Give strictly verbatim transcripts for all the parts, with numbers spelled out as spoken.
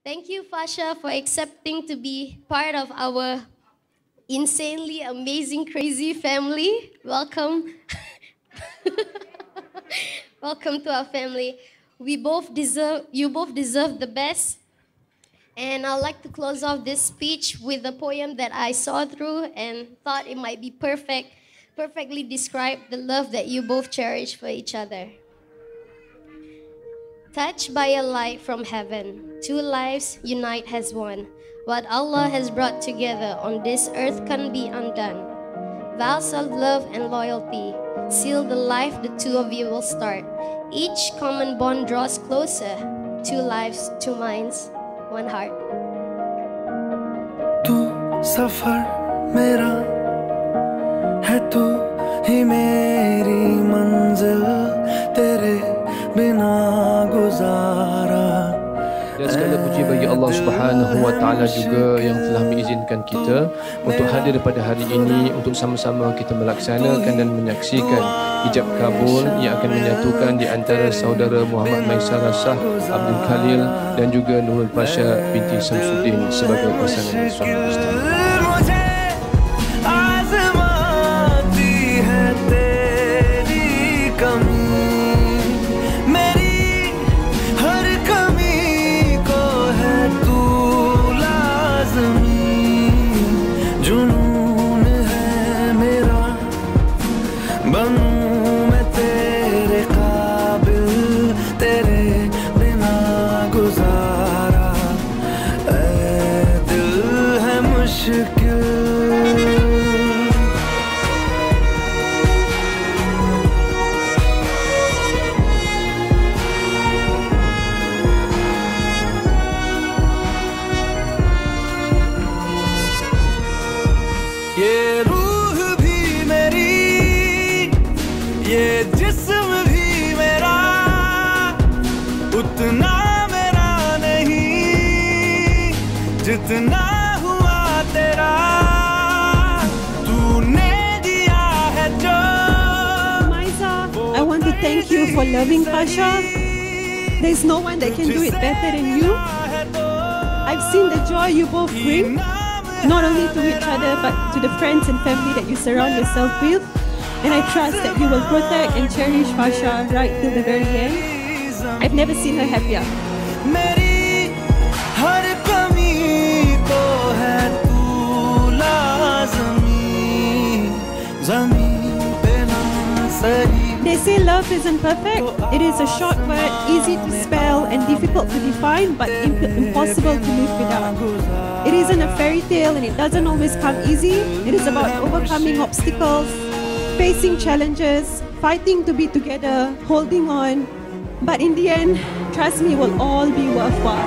Thank you, Fasha, for accepting to be part of our insanely amazing, crazy family. Welcome. Welcome to our family. We both deserve, you both deserve the best. And I'd like to close off this speech with a poem that I saw through and thought it might be perfect, perfectly describe the love that you both cherish for each other. Touched by a light from heaven, two lives unite as one. What Allah has brought together on this earth can't be undone. Vows of love and loyalty seal the life the two of you will start. Each common bond draws closer. Two lives, two minds, one heart. तू सफर मेरा है, तू ही मेरी मंजिल, तेरे बिना गुजारा. Dan segala puji bagi Allah Subhanahu Wa Taala juga yang telah mengizinkan kita untuk hadir pada hari ini untuk sama-sama kita melaksanakan dan menyaksikan ijab kabul yang akan menyatukan di antara saudara Muhammad Maisarah Shah Abdul Khalil dan juga Nurul Fasha binti Samsuddin sebagai pasangan suami isteri. जितना हुआ तेरा तूने दिया है जो. Maiza, I want to thank you for loving Fasha. There's no one that can do it better than you. I've seen the joy you both bring, not only to each other but to the friends and family that you surround yourself with. And I trust that you will protect and cherish Fasha right till the very end. I've never seen her happier. They say love isn't perfect. It is a short word, easy to spell and difficult to define, but imp impossible to live without. It isn't a fairy tale and it doesn't always come easy. It is about overcoming obstacles, facing challenges, fighting to be together, holding on. But in the end, trust me, it will all be worthwhile.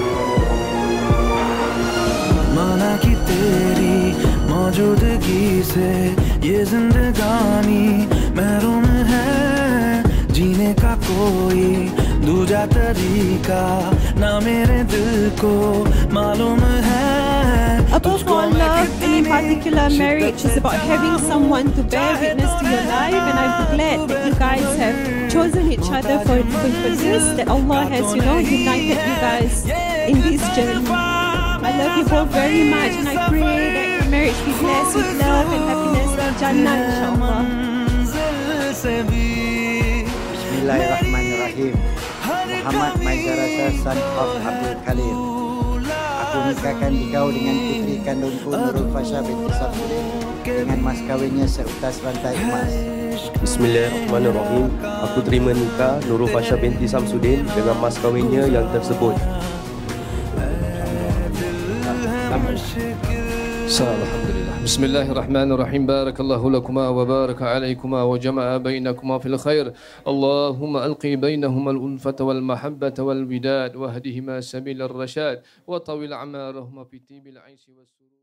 माना कि तेरी मौजूदगी से ये जिंदगानी महरूम है, जीने का कोई दूजा तरीका ना मेरे दिल को मालूम है. Above all, love, and in particular marriage, is about having someone to bear witness to your life, and I'm glad that you guys have chosen each other for, for, for this, that Allah has, you know, united you guys in this journey. I love you both very much, and I pray that your marriage be blessed with love and happiness in Jannah, insyaAllah. Bismillahirrahmanirrahim. Muhammad Maisarah Shah, son of Abdul Khalil. Aku nikahkan engkau dengan putri kandungku Nurul Fasha binti Samsuddin dengan mas kawinnya seutas rantai emas. Bismillahirrahmanirrahim. Aku terima nikah Nurul Fasha binti Samsuddin dengan mas kawinnya yang tersebut. Alhamdulillah. Bismillahirrahmanirrahim. Barakallahu lakuma wa baraka alaikuma wa jama'a bainakuma fil khair. Allahumma alqi bainahuma al-ulfata wal mahabbata wal widad wa hadihima sabil ar-rashad wa tawil amarahuma fi tibil aisi was surur.